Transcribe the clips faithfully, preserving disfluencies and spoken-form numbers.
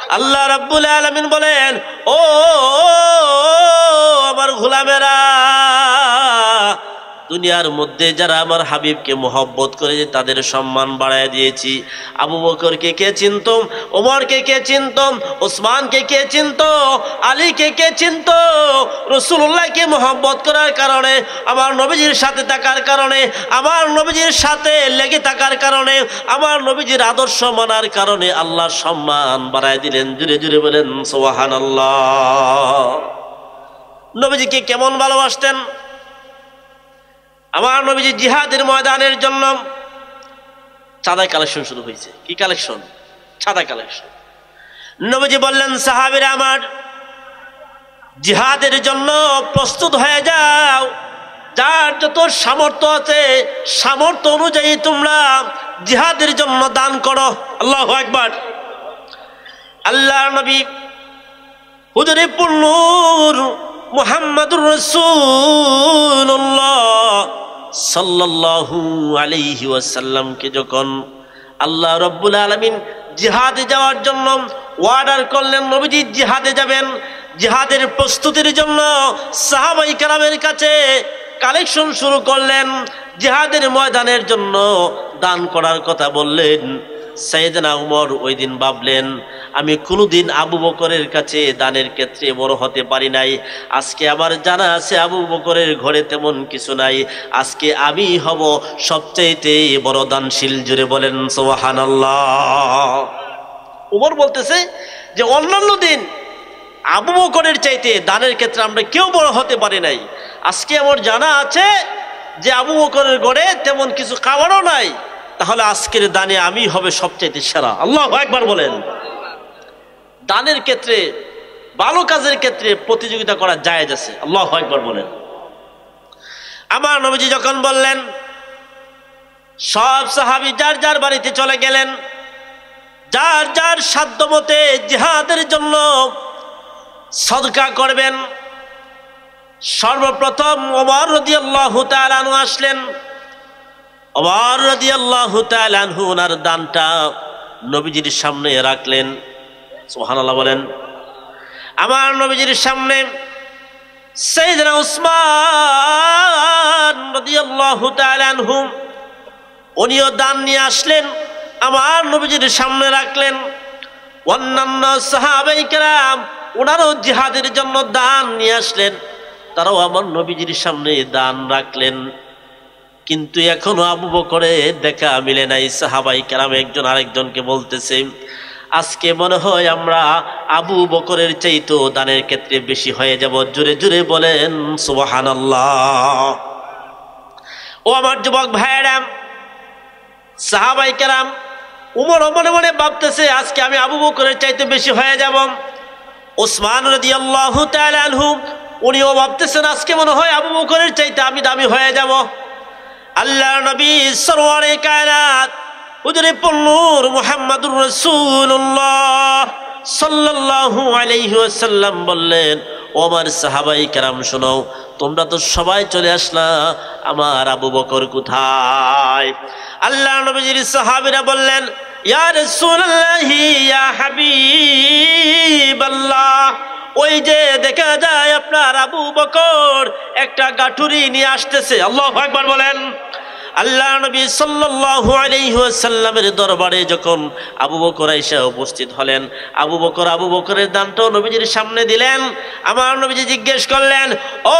আল্লাহ রাব্বুল আলামিন বলেন, ও আমার গোলামেরা, দুনিয়ার মধ্যে যারা আমার হাবিবকে মোহব্বত করে তাদের সম্মান বাড়ায় দিয়েছি। আবু বকরকে কে চিনত, ওমরকে কে চিনত, ওসমানকে কে চিনত, আলীকে কে চিনত? রাসূলুল্লাহকে মোহব্বত করার কারণে, আমার নবীজির সাথে থাকার কারণে, আমার নবীজির সাথে লেগে থাকার কারণে, আমার নবীজির আদর্শ মানার কারণে আল্লাহ সম্মান বাড়ায় দিলেন। জুড়ে জুড়ে বলেন সুবহানাল্লাহ। নবীজিকে কেমন ভালোবাসতেন? আমার নবীজি জিহাদের ময়দানের জন্য চাঁদা কালেকশন শুরু হয়েছে। কি কালেকশন? চাঁদা কালেকশন। নবীজি বললেন, সাহাবীরা আমার, জিহাদের জন্য প্রস্তুত হয়ে যাও। যার যত সামর্থ্য আছে সামর্থ্য অনুযায়ী তোমরা জিহাদের জন্য দান করো। আল্লাহু আকবার। আল্লাহর নবী হুজুরে পুন্নুর মুহাম্মাদুর রাসূলুল্লাহ সাল্লাল্লাহু আলাইহি ওয়াসাল্লামকে যখন আল্লাহ রাব্বুল আলামিন জিহাদে যাওয়ার জন্য অর্ডার করলেন, নবীজি জিহাদে যাবেন, জিহাদের প্রস্তুতির জন্য সাহাবায়ে কেরামের কাছে কালেকশন শুরু করলেন। জিহাদের ময়দানের জন্য দান করার কথা বললেন। সাইয়েদনা ওমর ওই দিন ভাবলেন, আমি কোনোদিন আবু বকরের কাছে দানের ক্ষেত্রে বড় হতে পারি নাই। আজকে আমার জানা আছে আবু বকরের ঘরে তেমন কিছু নাই, আজকে আমি হব সবচেয়ে বড় দানশীল। জুড়ে বলেন সুবহানাল্লাহ। ওমর বলতেছে যে অন্যান্য দিন আবু বকরের চাইতে দানের ক্ষেত্রে আমরা কেউ বড় হতে পারি নাই। আজকে আমার জানা আছে যে আবু বকরের ঘরে তেমন কিছু খাবারও নাই, তাহলে আজকের দানে আমি হবে সবচাইতে সেরা। আল্লাহু আকবার বলেন। দানের ক্ষেত্রে, ভালো কাজের ক্ষেত্রে প্রতিযোগিতা করা জায়েজ আছে। আল্লাহু আকবার বলেন। আমার নবীজি যখন বললেন, সব সাহাবী যার যার বাড়িতে চলে গেলেন, যার যার সাধ্য মতে জিহাদের জন্য সদকা করবেন। সর্বপ্রথম ওমর রাদিয়াল্লাহু তাআলা আনহু আসলেন। ওমর রাদিয়াল্লাহু তাআলা আনহু ওনার দানটা নবীজির সামনে রাখলেন। সুবহানাল্লাহ বলেন। আমার নবীজির সামনে সাইয়েদনা উসমান রাদিয়াল্লাহু তাআলা আনহু উনিও দান নিয়ে আসলেন, আমার নবীজির সামনে রাখলেন। অন্যান্য সাহাবায়ে কেরাম ওনারও জিহাদের জন্য দান নিয়ে আসলেন, তারাও আমার নবীজির সামনে দান রাখলেন। কিন্তু এখনো আবু বকরের দেখা মিলে নাই। সাহাবায়ে কেরাম একজন আরেকজনকে বলতেছে, আজকে মনে হয় আমরা আবু বকরের চাইতেও দানের ক্ষেত্রে বেশি হয়ে যাব। জোরে জোরে বলেন সুবহানাল্লাহ। ও আমার যুবক ভাইয়েরা, সাহাবায়ে কেরাম উমর মনে মনে ভাবতেছে, আজকে আমি আবু বকরের চাইতে বেশি হয়ে যাব। ওসমান রাদিয়াল্লাহু তাআলা আনহু উনিও ভাবতেছেন, আজকে মনে হয় আবু বকরের চাইতে আমি দামি হয়ে যাব। আল্লাহর নবী সরওয়ারে কায়নাত হুজুরে পুন্নুর মুহাম্মাদুর রাসূলুল্লাহ সাল্লাল্লাহু আলাইহি ওয়াসাল্লাম বললেন, ও আমার সাহাবায়ে কেরাম শোনো, তোমরা তো সবাই চলে আসলা, আমার আবু বকর কোথায়? আল্লাহর নবীর সাহাবীরা বললেন, ইয়া রাসূলুল্লাহ, ইয়া হাবিবাল্লাহ, ওই যে দেখা যায় আপনার আবু বকর একটা গাঠুরি নিয়ে আসতেছে। আল্লাহু আকবার বলেন। আল্লাহ নবী সাল্লাল্লাহু আলাইহি ওয়াসাল্লামের দরবারে যখন আবু বকর এসে উপস্থিত হলেন, আবু বকর আবু বকরের দানটাও নবীজির সামনে দিলেন। আমার নবীজি জিজ্ঞেস করলেন, ও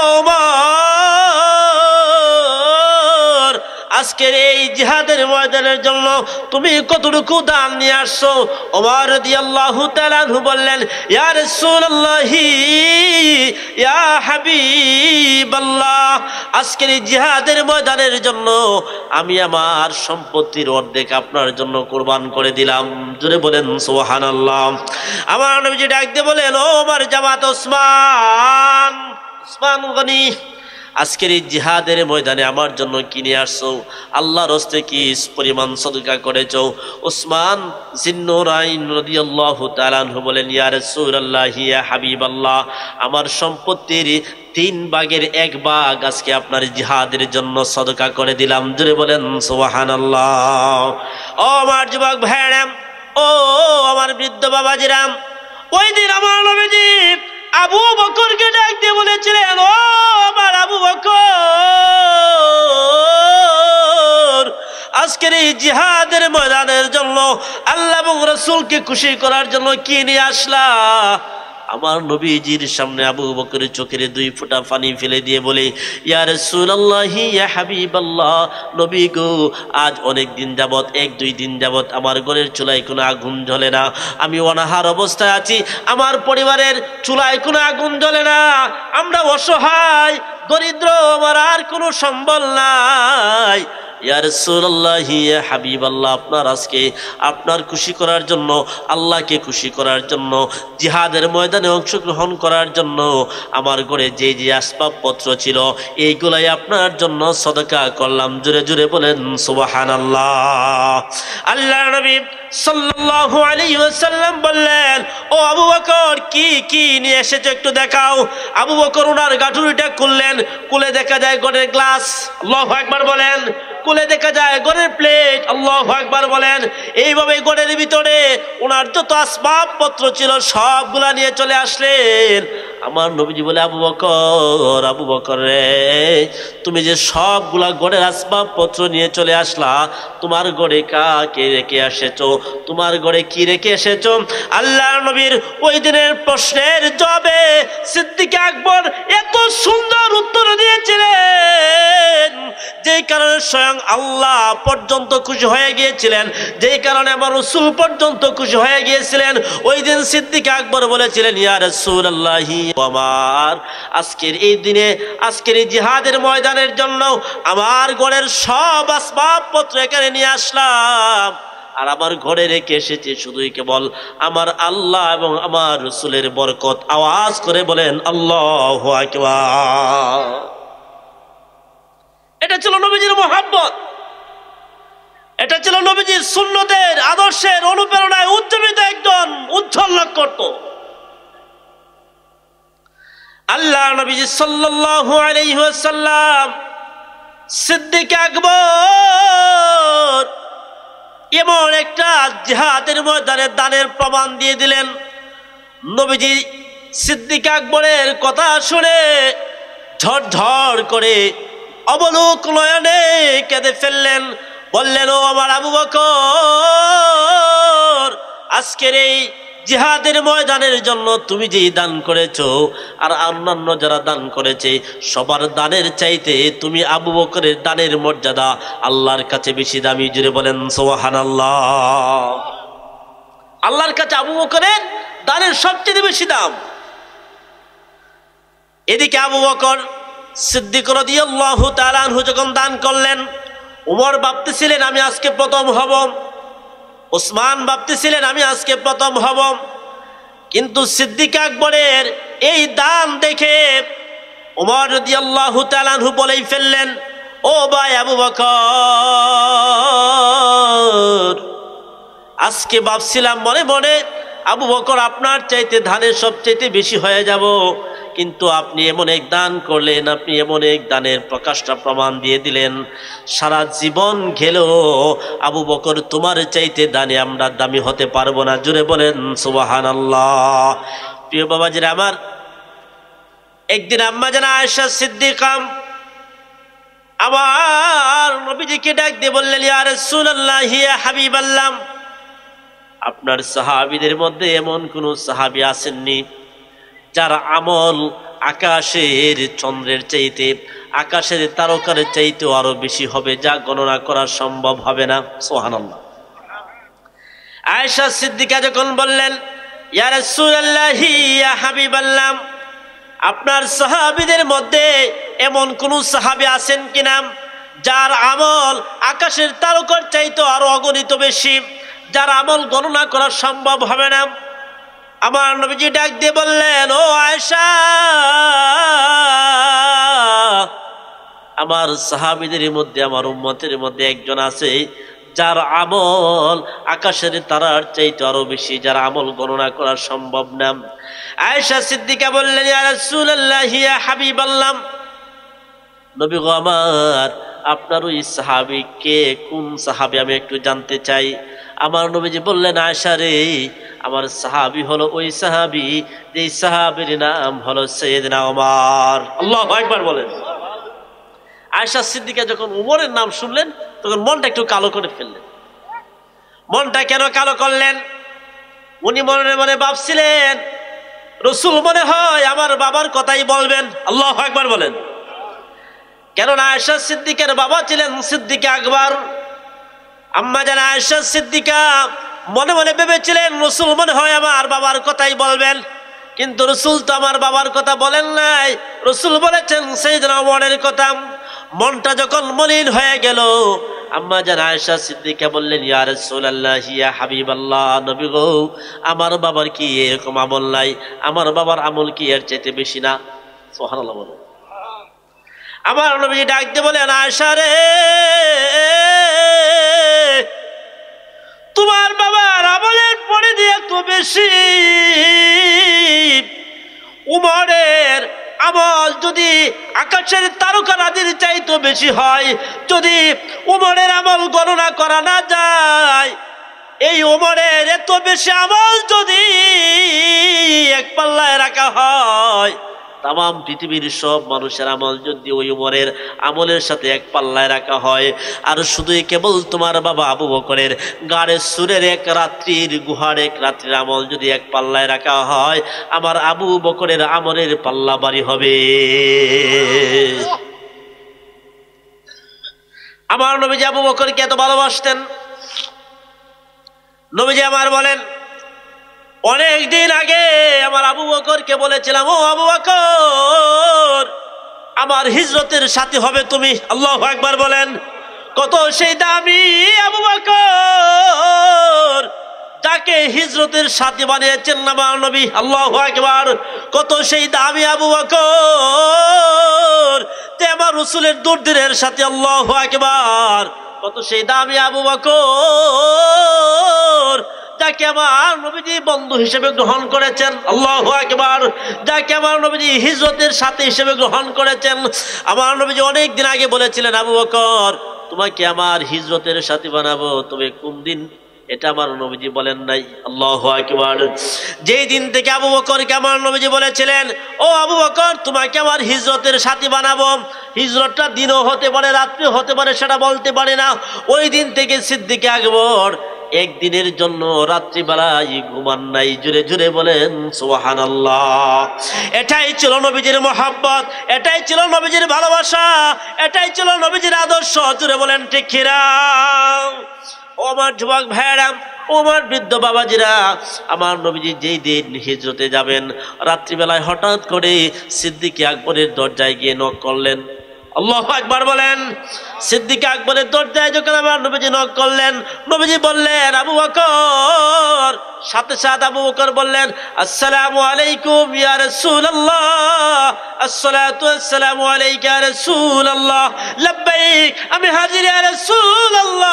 ওমর, আজকের এই জিহাদের ময়দানের জন্য তুমি কতটুকু দান নিয়ে আসছো? ওমর রাদিয়াল্লাহু তাআলা আনহু বললেন, ইয়া রাসূলুল্লাহ, ইয়া হাবিবাল্লাহ, আজকের এই জিহাদের ময়দানের জন্য আমি আমার সম্পত্তির অর্ধেক আপনার জন্য কুরবান করে দিলাম। জোরে বলেন সুবহানাল্লাহ। আমার নবীজি ডাক দিয়ে বলেন, ও আমার জামাত ওসমান, ওসমান গনি, আজকের এই জিহাদের ময়দানে আমার জন্য কিনে আসছো, আল্লাহর হস্তে কি পরিমাণ সদকা করেছো? ওসমান জিন্নুরাইন রাদিয়াল্লাহু তাআলা আনহু বলেন, ইয়া রাসূলুল্লাহ, ইয়া হাবিবাল্লাহ, আমার সম্পত্তির তিন ভাগের এক ভাগ আজকে আপনার জিহাদের জন্য সদকা করে দিলাম। জোরে বলেন সুবহানাল্লাহ। ও আমার যুবক ভাইরা, ও আমার বৃদ্ধ বাবাজিরা, ওই দিন আমার নবীজি আবু বকরকে ডাক দিয়ে বলেছিলেন, ও আমার আবু বকর, আজকের এই জিহাদের ময়দানের জন্য আল্লাহ এবং রাসূলকে খুশি করার জন্য কি নিয়ে আসলা? আমার নবীজির সামনে আবু বকরের চোখের দুই ফোঁটা পানি ফেলে দিয়ে বলে, ইয়া রাসূলুল্লাহ, ইয়া হাবিবাল্লাহ, নবী গো, আজ অনেক দিন যাবত, এক দুই দিন যাবত আমার ঘরের চুলায় কোনো আগুন জ্বলে না। আমি অনাহার অবস্থায় আছি, আমার পরিবারের চুলায় কোনো আগুন জ্বলে না। আমরা অসহায়, দরিদ্র, আমার আর কোনো সম্বল নাই। ইয়া রাসূলুল্লাহ, ইয়া হাবিবাল্লাহ, আপনার আজকে আপনার খুশি করার জন্য, আল্লাহকে খুশি করার জন্য, জিহাদের ময়দানে অংশগ্রহণ করার জন্য আমার ঘরে যে যে আসবাবপত্র ছিল এইগুলাই আপনার জন্য সদকা করলাম। জোরে জোরে বলেন সুবহানাল্লাহ। আল্লাহর নবী সাল্লাল্লাহু আলাইহি ওয়াসাল্লাম বললেন, ও আবু বকর, কি কি নিয়ে এসেছো একটু দেখাও। আবু বকর ওনার গাঁটুরিটা খুললেন, খুলে দেখা যায় ঘরের গ্লাস, আল্লাহু আকবার বলেন। খুলে দেখা যায় ঘরের প্লেট, আল্লাহু আকবার বলেন। এইভাবে ঘরের ভিতরে ওনার যত আসবাবপত্র ছিল সবগুলা নিয়ে চলে আসলেন। আমার নবীজি বলে, আবু বকর, আবু বকর রে, তুমি যে সবগুলা ঘরের আসবাবপত্র নিয়ে চলে আসলা, তোমার ঘরে কাকে রেখে এসেছো? তোমার ঘরে কি রেখে এসেছো? আল্লাহর নবীর ওই দিনের প্রশ্নের জবাবে সিদ্দিক আকবর এত সুন্দর উত্তর দিয়েছিলেন, যেই কারণে স্বয়ং আল্লাহ পর্যন্ত খুশি হয়ে গিয়েছিলেন, যেই কারণে আমার রাসূল পর্যন্ত খুশি হয়ে গিয়েছিলেন। ওই দিন সিদ্দিক আকবর বলেছিলেন, ইয়া রাসূলুল্লাহ, আমার আজকের এই দিনে, আজকের এই জিহাদের ময়দানের জন্য আমার ঘরের সব আসবাবপত্র এখানে নিয়ে আসলাম, আর আমার ঘরে রেখে এসেছে শুধুই কেবল আমার আল্লাহ এবং আমার রাসূলের বরকত। আওয়াজ করে বলেন আল্লাহু আকবার। এটা ছিল নবীজির মহব্বত, এটা ছিল নবীজির সুন্নতের আদর্শের অনুপ্রেরণায় উজ্জীবিত একজন উজ্জ্বল নক্ষত্র। আল্লাহ নবীজি সাল্লাল্লাহু আলাইহি ওয়াসাল্লাম সিদ্দিক আকবর এমন একটা জিহাদের ময়দানে দানের প্রমাণ দিয়ে দিলেন। নবীজি সিদ্দিক আকবরের কথা শুনে ঝরঝর করে অবলোক নয়নে কেঁদে ফেললেন। বললেন, ও আমার আবু বকর, আজকের এই জিহাদের ময়দানের জন্য তুমি যেই দান করেছো আর অন্যান্য যারা দান করেছে সবার দানের চাইতে তুমি আবু বকরের দানের মর্যাদা আল্লাহর কাছে বেশি দামি। জুড়ে বলেন সুবহানাল্লাহ। আল্লাহর কাছে আবু বকরের দানের সবচেয়ে বেশি দাম। এদিকে আবু বকর সিদ্দিক রাদিয়াল্লাহু তাআলা আনহু যখন দান করলেন, উমর ভাবতেছিলেন আমি আজকে প্রথম হব, ওসমান ভাবতেছিলেন আমি আজকে প্রথম হব। কিন্তু সিদ্দিক আকবরের এই দান দেখে উমর রাদিয়াল্লাহু তাআলা আনহু বলেই ফেললেন, ও ভাই আবু বকর, আজকে ভাবছিলাম মনে মনে আবু বকর আপনার চাইতে ধানের সবচাইতে বেশি হয়ে যাব, কিন্তু আপনি এমন এক দান করলেন, আপনি এমন এক দানের প্রকাশটা প্রমাণ দিয়ে দিলেন, সারা জীবন গেলেও আবু বকর তোমার চাইতে দানে আমরা দামি হতে পারবো না। জুড়ে বলেন সুবহানাল্লাহ। প্রিয় বাবাজিরা আমার, একদিন আম্মা জানা আয়েশা সিদ্দিকা আমার নবীজিকে ডাক দিয়ে বললেন, ইয়া রাসূলুল্লাহ, ইয়া হাবিবাল্লাহ, আপনার সাহাবীদের মধ্যে এমন কোন সাহাবী আসেননি যার আমল আকাশের চন্দ্রের চাইতে, আকাশের তারকার চাইতেও আরো বেশি হবে, যা গণনা করা সম্ভব হবে না। সুবহানাল্লাহ। আয়েশা সিদ্দিকা যখন বললেন, ইয়া রাসূলুল্লাহ, ইয়া হাবিবাল্লাহ, আপনার সাহাবীদের মধ্যে এমন কোন সাহাবী আছেন কিনা যার আমল আকাশের তারকার চাইতেও আরো অগণিত বেশি, যার আমল গণনা করা সম্ভব হবে না। আমার নবীজি ডাক দিয়ে বললেন, ও আয়েশা, আমার সাহাবীদের মধ্যে, আমার উম্মতের মধ্যে একজন আছে যার আমল আকাশের তারার চাইতে আরো বেশি, যার আমল গণনা করা সম্ভব না। আয়েশা সিদ্দিকা বললেন, ইয়া রাসূলুল্লাহ, ইয়া হাবিবাল্লাহ, নবী গো আমার, আপনার ওই সাহাবী কে, কোন সাহাবী আমি একটু জানতে চাই। আমার নবীজি বললেন, আয়েশা রে, আমার সাহাবী হলো ওই সাহাবী যে সাহাবীর নাম হলো সাইয়েদনা ওমর। আল্লাহু আকবার বলেন। আয়েশা সিদ্দিকা যখন উমরের নাম শুনলেন তখন মনটা একটু কালো করে ফেললেন। মনটা কেন কালো করলেন? উনি মনে মনে ভাবছিলেন রাসূল মনে হয় আমার বাবার কথাই বলবেন। আল্লাহু আকবার বলেন। কেননা আয়েশা সিদ্দিকার বাবা ছিলেন সিদ্দিক আকবর। আম্মা জান আয়েশা সিদ্দিকা মনে মনে ভেবেছিলেন রাসূল মনে হয় আমার বাবার কথাই বলবেন, কিন্তু রাসূল তো আমার বাবার কথা বলেন নাই, রাসূল বলেছেন সাইয়েদনা ওমরের কথা। মনটা যখন মলিন হয়ে গেল, আম্মা জান আয়েশা সিদ্দিকা বললেন, ইয়া রাসূলুল্লাহ ইয়া হাবিবাল্লাহ, নবী গো আমার বাবার কি এরকম আমল নাই? আমার বাবার আমল কি এর চাইতে বেশি না? সুবহানাল্লাহ বলো। আমার নবী ডাক দিয়ে বলেন, আয়েশা রে, তোমার বাবার আমলের পরে দিয়ে তো বেশি উমরের আমল যদি আকাশের তারকা রাজির চাইতো বেশি হয়, যদি উমরের আমল গণনা করা না যায়, এই উমরের এত বেশি আমল যদি এক পাল্লায় রাখা হয়, তাম পৃথিবীর সব মানুষের আমল যদি ওই উমরের আমলের সাথে এক পাল্লায় রাখা হয়, আর শুধুই কেবল তোমার বাবা আবু বকরের গাড়ে সুরের এক রাত্রির গুহার এক রাত্রির আমল যদি এক পাল্লায় রাখা হয়, আমার আবু বকরের আমলের পাল্লা বাড়ি হবে। আমার নবীজি আবু বকরকে এত ভালোবাসতেন। নবীজি আমার বলেন, অনেক দিন আগে আমার আবু বকরকে বলেছিলাম, ও আবু বকর আমার হিজরতের সাথী হবে তুমি। আল্লাহু আকবার বলেন। কত সেই দামি আবু বকর তাকে হিজরতের সাথী বানিয়েছেন আমার নবী। আল্লাহু আকবার। কত সেই দামি আবু বকর তে আমার রাসূলের দুর্দিনের সাথে। আল্লাহু আকবার। কত সেই দামি আবু বকর যাকে আমার নবীজি বন্ধু হিসেবে গ্রহণ করেছেন। আল্লাহু আকবার। যাকে আমার নবীজি হিজরতের সাথী হিসেবে গ্রহণ করেছেন। আমার নবীজি অনেক দিন আগে বলেছিলেন, আবু বকর তোমাকে আমার হিজরতের সাথী বানাবো, তবে কোন দিন এটা আমার নবীজি বলেন নাই। আল্লাহু আকবার। যেই দিন থেকে আবু বকরকে আমার নবীজি বলেছিলেন, ও আবু বকর তোমাকে আমার হিজরতের সাথী বানাবো, হিজরতটা দিনও হতে পারে রাত্রি হতে পারে সেটা বলতে পারে না, ওই দিন থেকে সিদ্দিক আকবর একদিনের জন্য রাত্রিবেলায় ঘুমান নাই। জুড়ে জুড়ে বলেন সুবহানাল্লাহ। এটাই ছিল নবীজির মহব্বত, এটাই ছিল নবীজির ভালোবাসা, এটাই ছিল নবীজির আদর্শ। জুড়ে বলেন ঠিক কিনা? ও আমার যুবক ভাইয়েরা, ও আমার বৃদ্ধ বাবাজিরা, আমার নবীজি যেই দিন হিজরতে যাবেন, রাত্রিবেলায় হঠাৎ করে সিদ্দিক আকবরের দরজায় গিয়ে নক করলেন। আল্লাহু আকবার বলেন। সিদ্দিক আকবরের দরজায় যখন আমার নবীজি নক করলেন, নবীজি বললেন আবু বকর। সাথে সাথে আবু বকর বললেন, আসসালামু আলাইকুম ইয়া রাসূলুল্লাহ, আসসালাতু ওয়াসসালামু আলাইকা ইয়া রাসূলুল্লাহ, লাব্বাইক আমি হাজির ইয়া রাসূলুল্লাহ,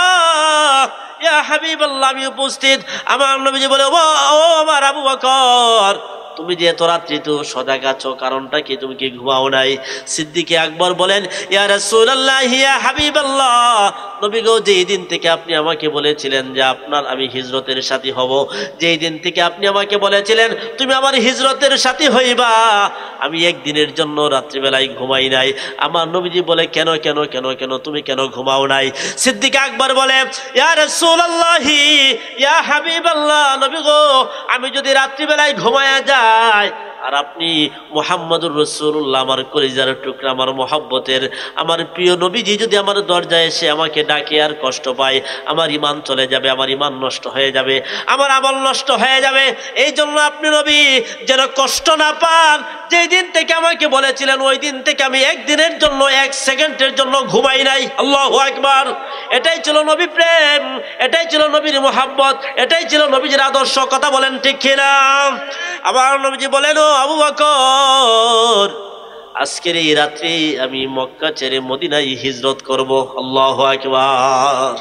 ইয়া হাবিবাল্লাহ আমি উপস্থিত। আমার নবীজি বলে, ও আমার আবু বকর তুমি যে এত রাত্রি তো সজাগ আছো, কারণটা কি? তুমি কি ঘুমাও নাই? সিদ্দিক আকবর বলেন, ইয়া রাসূলুল্লাহ ইয়া হাবিবাল্লাহ, নবী গো যেই দিন থেকে আপনি আমাকে বলেছিলেন যে আপনার আমি হিজরতের সাথী হব, যেই দিন থেকে আপনি আমাকে বলেছিলেন তুমি আমার হিজরতের সাথী হইবা, আমি একদিনের জন্য রাত্রিবেলায় ঘুমাই নাই। আমার নবীজি বলে, কেন কেন কেন কেন তুমি কেন ঘুমাও নাই? সিদ্দিক আকবর বলে, ইয়া রাসূলুল্লাহ ইয়া হাবিবাল্লাহ, নবী গো আমি যদি রাত্রিবেলায় ঘুমায়া যাই আর আপনি মুহাম্মদুর রাসূলুল্লাহ আমার কলিজার টুকরা, আমার মহব্বতের, আমার প্রিয় নবীজি যদি আমার দরজায় এসে আমাকে ডাকে আর কষ্ট পায়, আমার ঈমান চলে যাবে, আমার ঈমান নষ্ট হয়ে যাবে, আমার আমল নষ্ট হয়ে যাবে। এই জন্য আপনি নবী যেন কষ্ট না পান, যেই দিন থেকে আমাকে বলেছিলেন ওই দিন থেকে আমি একদিনের জন্য এক সেকেন্ডের জন্য ঘুমাই নাই। আল্লাহু আকবার। এটাই ছিল নবী প্রেম, এটাই ছিল নবীর মহব্বত, এটাই ছিল নবীজির আদর্শ। কথা বলেন ঠিক কিনা? আবার নবীজি বলেন, ও আবু বকর আজকের এই রাত্রে আমি মক্কা ছেড়ে মদিনায় হিজরত করব। আল্লাহু আকবার।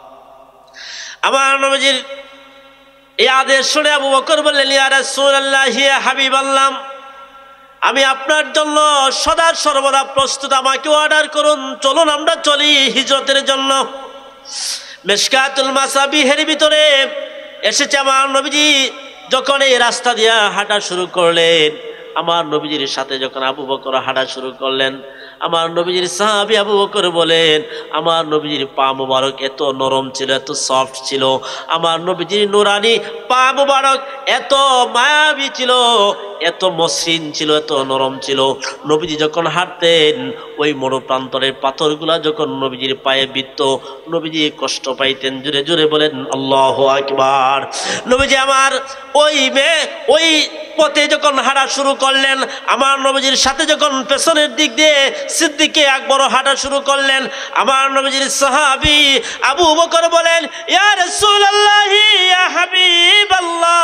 আমার নবীজির এই আদেশ শুনে আবু বকর বললেন, ইয়া রাসূলুল্লাহ ইয়া হাবিবাল্লাহ, আমি আপনার জন্য সদা সর্বদা প্রস্তুত, আমাকে অর্ডার করুন, চলুন আমরা চলি হিজরতের জন্য। মিশকাতুল মাসাবিহের ভিতরে এসেছে আমার নবীজি যখন এই রাস্তা দিয়ে হাঁটা শুরু করলেন, আমার নবীজির সাথে যখন আবু বকর হাঁটা শুরু করলেন, আমার নবীজির সাহাবী আবু বকর বলেন আমার নবীজির পা মুবারক এত নরম ছিল, এত সফট ছিল, আমার নবীজির নুরানি পা মুবারক এত মায়াবী ছিল, এত মসৃণ ছিল, এত নরম ছিল। নবীজি যখন হাঁটতেন ওই মরু প্রান্তরের পাথরগুলা যখন নবীজির পায়ে বিঁধত, নবীজি কষ্ট পাইতেন। জোরে জোরে বলেন আল্লাহু আকবার। নবীজি আমার ওই মেয়ে ওই পথে যখন হাঁটা শুরু করলেন, আমার নবীজির সাথে যখন পেছনের দিক দিয়ে সিদ্দিকে আকবর হাঁটা শুরু করলেন, আমার নবীজির সাহাবী আবু বকর বলেন ইয়া রাসূলুল্লাহ ইয়া হাবিবাল্লাহ,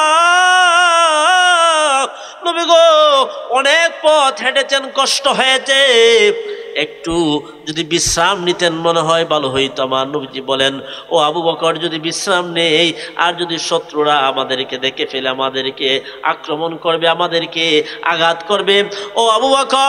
নবী গো অনেক পথ হেঁটেছেন, কষ্ট হয়েছে, একটু যদি বিশ্রাম নিতেন মনে হয় ভালো হইতো। আমার নবীজি বলেন ও আবু বকর যদি বিশ্রাম নেই আর যদি শত্রুরা আমাদেরকে দেখে ফেলে আমাদেরকে আক্রমণ করবে, আমাদেরকে আঘাত করবে, ও আবু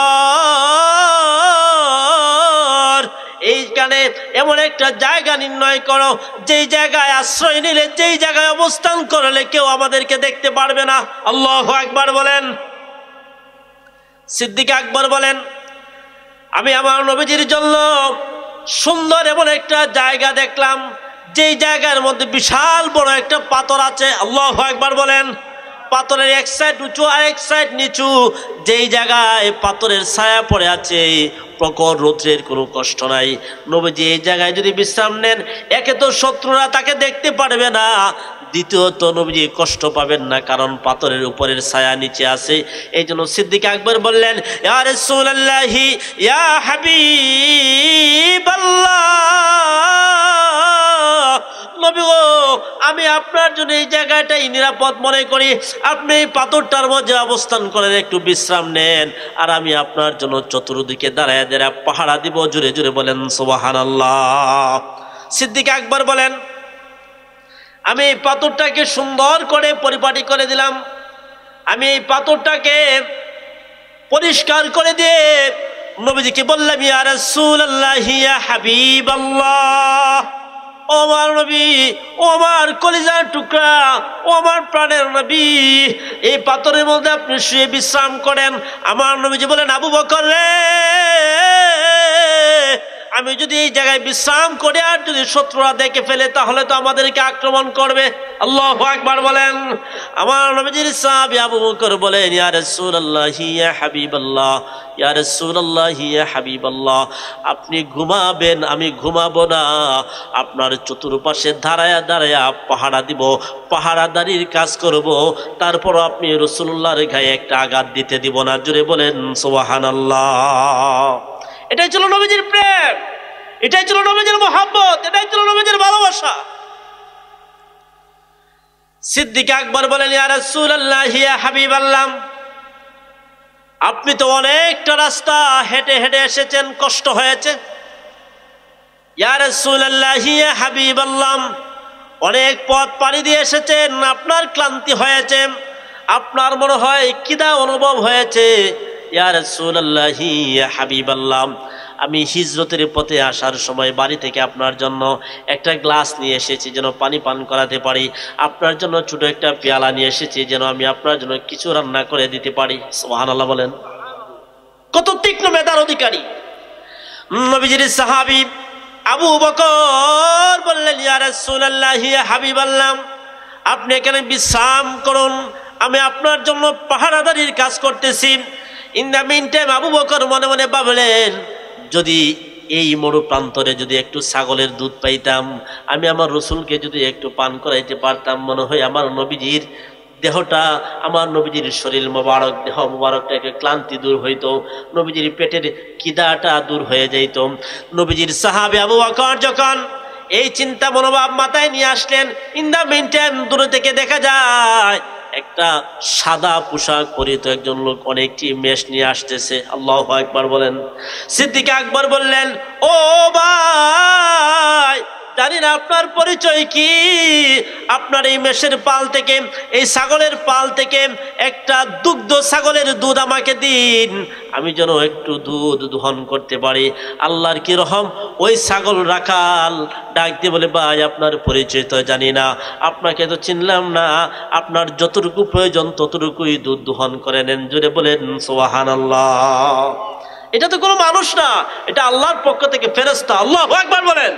বকর এইখানে এমন একটা জায়গা নির্ণয় করো যেই জায়গায় আশ্রয় নিলে, যেই জায়গায় অবস্থান করলে কেউ আমাদেরকে দেখতে পারবে না। আল্লাহু আকবার বলেন। সিদ্দিক আকবর বলেন আমি আমার নবীজির জন্য সুন্দর এমন একটা জায়গা দেখলাম যেই জায়গার মধ্যে বিশাল বড় একটা পাথর আছে। আল্লাহু আকবার বলেন। পাথরের এক সাইড উঁচু আর এক সাইড নিচু, যেই জায়গায় পাথরের ছায়া পড়ে আছে, প্রখর রৌদ্রের কোনো কষ্ট নাই। নবীজি এই জায়গায় যদি বিশ্রাম নেন, একে তো শত্রুরা তাকে দেখতে পারবে না, দ্বিতীয়ত নবীজি কষ্ট পাবেন না, কারণ পাথরের উপরের ছায়া নিচে আছে। এই জন্য সিদ্দিক আকবর বললেন ইয়া রাসূলুল্লাহি ইয়া হাবিবাল্লাহ, নবী গো আমি আপনার জন্য এই জায়গাটাই নিরাপদ মনে করি, আপনি এই পাথরটার মধ্যে অবস্থান করেন, একটু বিশ্রাম নেন, আর আমি আপনার জন্য চতুর্দিকে দাঁড়ায় দাঁড়ায় পাহারা দিব। জোরে জোরে বলেন সুবহানাল্লাহ। সিদ্দিক আকবর বলেন আমি এই পাথরটাকে সুন্দর করে পরিপাটি করে দিলাম, আমি এই পাথরটাকে পরিষ্কার করে দিয়ে নবীজিকে বললাম ইয়া রাসূলুল্লাহ ইয়া হাবিবাল্লাহ, ও আমার নবী, ও আমার কলিজার টুকরা, ও আমার প্রাণের নবী, এই পাথরের মধ্যে আপনি শুয়ে বিশ্রাম করেন। আমার নবীজি বলেন আবু বকর রে, আমি যদি এই জায়গায় বিশ্রাম করে আর যদি শত্রুরা দেখে ফেলে তাহলে তো আমাদেরকে আক্রমণ করবে। আল্লাহু আকবার বলেন। আমার নবীজির সাহাবী আবু বকর বলেন ইয়া রাসূলুল্লাহ ইয়া হাবিবাল্লাহ, ইয়া রাসূলুল্লাহ ইয়া হাবিবাল্লাহ, আপনি ঘুমাবেন আমি ঘুমাবো না, আপনার চতুর্পাশে দাঁড়ায়া দাঁড়ায়া পাহারা দিব, পাহারাদারির কাজ করব, তারপর আপনি রাসূলুল্লাহর গায়ে একটা আঘাত দিতে দিব না। জোরে বলেন সুবহানাল্লাহ। এটাই ছিল নবীজির প্রেম, এটাই ছিল নবীজির মহব্বত, এটাই ছিল নবীজির ভালোবাসা। সিদ্দিক আকবর বলেন ইয়া রাসূলুল্লাহ ইয়া হাবিবাল্লাহ, আপনি তো অনেকটা রাস্তা হেঁটে হেঁটে এসেছেন, কষ্ট হয়েছে। ইয়া রাসূলুল্লাহ ইয়া হাবিবাল্লাহ, অনেক পথ পাড়ি দিয়ে এসেছেন, আপনার ক্লান্তি হয়েছে, আপনার মনে হয় খিদা অনুভব হয়েছে। ইয়া রাসূলুল্লাহ ইয়া হাবিবাল্লাহ, আমি হিজরতের পথে আসার সময় বাড়ি থেকে আপনার জন্য একটা গ্লাস নিয়ে এসেছি যেন পানি পান করাতে পারি, আপনার জন্য ছোট একটা পেয়ালা নিয়ে এসেছি যেন আমি আপনার জন্য কিছু রান্না করে দিতে পারি। সুবহানাল্লাহ বলেন। কত তীক্ষ্ণ মেধার অধিকারী নবীজির সাহাবী আবু বকর বললেন ইয়া রাসূলুল্লাহ ইয়া হাবিবাল্লাহ, আপনি এখানে বিশ্রাম করুন, আমি আপনার জন্য পাহারাদারির কাজ করতেছি। In the meantime Abu Bakr মনে মনে ভাবলেন যদি এই মরু প্রান্তরে যদি একটু ছাগলের দুধ পাইতাম, আমি আমার রসুলকে যদি একটু পান করাইতে পারতাম, মনে হয় আমার নবীজির দেহটা, আমার নবীজির শরীর মোবারক, দেহ মোবারকটাকে ক্লান্তি দূর হইতো, নবীজির পেটের খিদাটা দূর হয়ে যাইত। নবীজির সাহাবী আবু বকর যখন এই চিন্তা মনোভাব মাথায় নিয়ে আসলেন, ইন দ্য মিন টাইম দূর থেকে দেখা যায় একটা সাদা পোশাক পরিহিত একজন লোক অনেকটি মেষ নিয়ে আসতেছে। আল্লাহু আকবার বলেন। সিদ্দিক আকবর বললেন ও ভাই, জানি না আপনার পরিচয় কি, আপনার এই মেষের পাল থেকে, এই ছাগলের পাল থেকে একটা দুগ্ধ ছাগলের দুধ আমাকে দিন, আমি যেন একটু দুধ দহন করতে পারি। আল্লাহর কি রহম, ওই ছাগল রাখাল ডাক দিয়ে বলে, ভাই আপনার পরিচয় তো জানি না, আপনাকে তো চিনলাম না, আপনার যতটুকু প্রয়োজন ততটুকুই দুধ দহন করে নেন। জোরে বলেন সুবহানাল্লাহ। এটা তো কোনো মানুষ না, এটা আল্লাহর পক্ষ থেকে ফেরেশতা। আল্লাহু আকবার বলেন।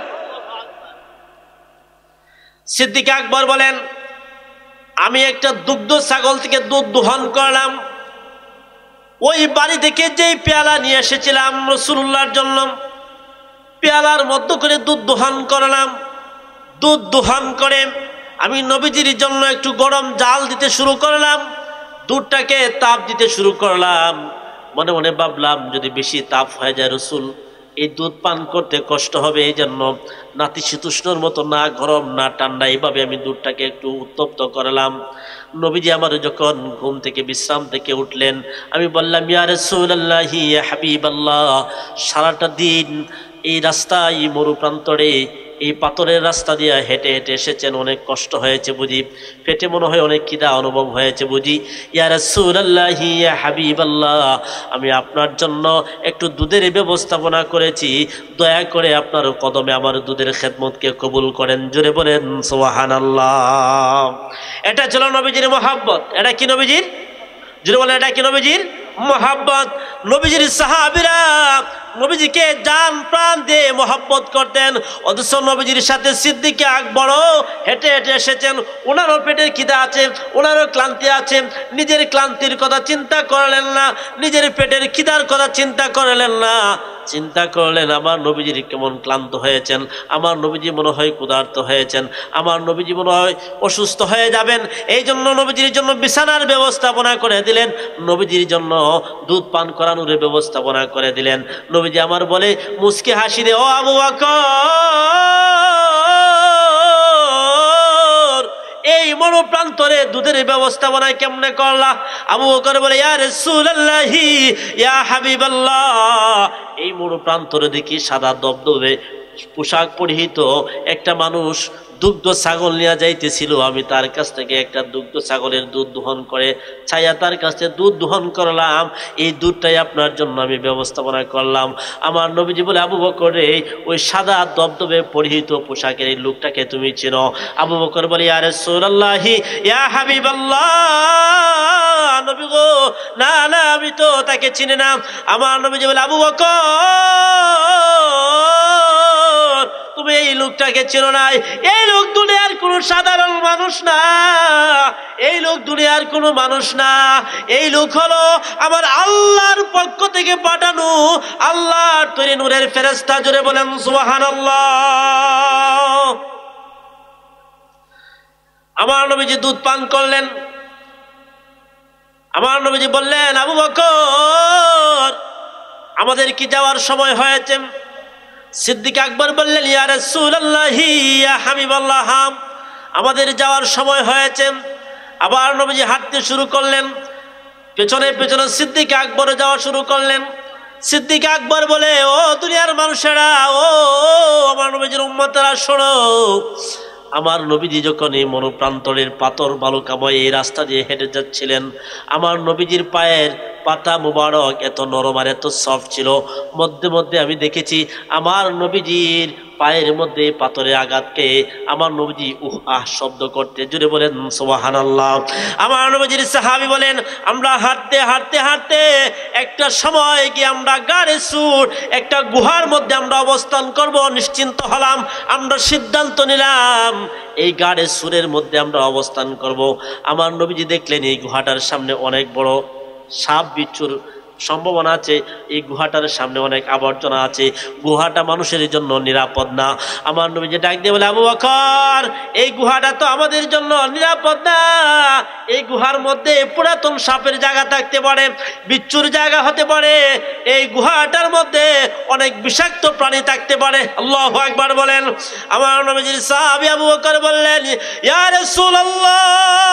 সিদ্দিক আকবর বলেন, আমি একটা দুগ্ধ ছাগল থেকে দুধ দহন করলাম, ওই বাড়ি থেকে যেই পেয়ালা নিয়ে এসেছিলাম রাসূলুল্লাহর জন্য, পেয়ালার মধ্যে করে দুধ দহন করলাম। দুধ দহন করে আমি নবীজির জন্য একটু গরম জাল দিতে শুরু করলাম, দুধটাকে তাপ দিতে শুরু করলাম। মনে মনে ভাবলাম, যদি বেশি তাপ হয়ে যায় রসুল এই দুধ পান করতে কষ্ট হবে, এই জন্য নাতিশীতোষ্ণর মতো না গরম না ঠান্ডা, এইভাবে আমি দুধটাকে একটু উত্তপ্ত করলাম। নবীজি আমার যখন ঘুম থেকে বিশ্রাম থেকে উঠলেন, আমি বললাম, ইয়া রাসূলুল্লাহ, ইয়া হাবিবাল্লাহ, সারাটা দিন এই রাস্তায় মরু প্রান্তরে এই পাথরের রাস্তা দিয়ে হেঁটে হেঁটে এসেছেন, অনেক কষ্ট হয়েছে বুঝি, পেটে মনে হয় অনেক খিদা অনুভব হয়েছে বুঝি। ইয়া রাসূলুল্লাহ, ইয়া হাবিবাল্লাহ, আমি আপনার জন্য একটু দুধের ব্যবস্থাপনা করেছি, দয়া করে আপনার কদমে আমার দুধের খেদমতকে কবুল করেন। জোরে বলেন সুবহানাল্লাহ। এটা ছিল নবীজির মহব্বত। এটা কি নবীজির? জোরে বলেন, এটা কি নবীজির মহব্বত? নবীজির সাহাবীরা নবীজিকে জান প্রাণ দিয়ে মহব্বত করতেন, অথচ নবীজির সাথে সিদ্দিক আকবরও হেঁটে হেঁটে এসেছেন, ওনারও পেটের খিদা আছে, ওনারও ক্লান্তি আছে, নিজের ক্লান্তির কথা চিন্তা করলেন না, নিজের পেটের খিদার কথা চিন্তা করলেন না, চিন্তা করলেন আমার নবীজির কেমন ক্লান্ত হয়েছেন, আমার নবীজি মনে হয় ক্ষুধার্ত হয়েছেন, আমার নবীজি মনে হয় অসুস্থ হয়ে যাবেন, এই জন্য নবীজির জন্য বিছানার ব্যবস্থাপনা করে দিলেন, নবীজির জন্য দুধ পান করানোর ব্যবস্থাপনা করে দিলেন। নবীজি আমার বলে মুস্কি হাসি দে, ও আবু বকর, এই মরু প্রান্তরে দুধের ব্যবস্থাপনা কেমনে করলা? আবু বকর বলে, ইয়া রাসূলুল্লাহ, ইয়া হাবিবাল্লাহ, এই মরু প্রান্তরে দেখি সাদা দবদবে পোশাক পরিহিত একটা মানুষ দুগ্ধ ছাগল নিয়ে যাইতেছিল, আমি তার কাছ থেকে একটা দুগ্ধ ছাগলের দুধ দহন করে ছায়া তার কাছে দুধ দহন করলাম, এই দুধটাই আপনার জন্য আমি ব্যবস্থাপনা করলাম। আমার নবীজি বলে, আবু বকর রে, ওই সাদা দবদবে পরিহিত পোশাকের এই লোকটাকে তুমি চেনো? আবু বকর বলে, ইয়া রাসূলুল্লাহ, ইয়া হাবিবাল্লাহ, নবী গো, না না আমি তো তাকে চিনি না। আমার নবীজি বলে, আবু বকর, তুমি এই লোকটাকে চেনো না, এই লোক দুনিয়ার কোনো সাধারণ মানুষ না, এই লোক দুনিয়ার কোনো মানুষ না, এই লোক হলো আমার আল্লাহর পক্ষ থেকে পাঠানো আল্লাহর তৈরি নূরের ফেরেশতা। জোরে বলেন সুবহানাল্লাহ। আমার নবীজি দুধ পান করলেন, আমার নবীজি বললেন, আবু বকর, আমাদের কি যাওয়ার সময় হয়েছে? সিদ্দিক আকবর বললেন, ইয়া রাসূলুল্লাহ, ইয়া হাবিবাল্লাহ, আমাদের যাওয়ার সময় হয়েছে। আবার নবীজি হাঁটতে শুরু করলেন, পেছনে পেছনে সিদ্দিক আকবর যাওয়া শুরু করলেন। সিদ্দিক আকবর বলে, ও দুনিয়ার মানুষেরা, ও আমার নবীজির উম্মতেরা, শোনো, আমার নবীজি যখন এই মরুপ্রান্তরের পাথর বালুকাময় এই রাস্তা দিয়ে হেঁটে যাচ্ছিলেন, আমার নবীজির পায়ের পাতা মুবারক এত নরম আর এত সফট ছিল, মধ্যে মধ্যে আমি দেখেছি আমার নবীজির পায়ের মধ্যে পাথরের আঘাতকে আমার নবীজি উহ আহ শব্দ করতে। জুড়ে বলেন সুবহানাল্লাহ। আমার নবীজির সাহাবী বলেন, আমরা হাঁটতে হাঁটতে হাঁটতে একটা সময় গিয়ে আমরা গাড়ে সুর একটা গুহার মধ্যে আমরা অবস্থান করব, নিশ্চিন্ত হলাম, আমরা সিদ্ধান্ত নিলাম এই গাড়ে সুরের মধ্যে আমরা অবস্থান করব। আমার নবীজি দেখলেন এই গুহাটার সামনে অনেক বড় সাপ বিচ্ছুর সম্ভাবনা আছে, এই গুহাটার সামনে অনেক আবর্জনা আছে, গুহাটা মানুষের জন্য নিরাপদ না। আমার নবীজি ডাক দিয়ে বলে, আবু বকর, এই গুহাটা তো আমাদের জন্য নিরাপদ না, এই গুহার মধ্যে পুরাতন সাপের জায়গা থাকতে পারে, বিচ্ছুর জায়গা হতে পারে, এই গুহাটার মধ্যে অনেক বিষাক্ত প্রাণী থাকতে পারে। আল্লাহু আকবার বলেন। আমার নবীজির সাহাবী আবু বকর বললেন, ইয়া রাসূলুল্লাহ,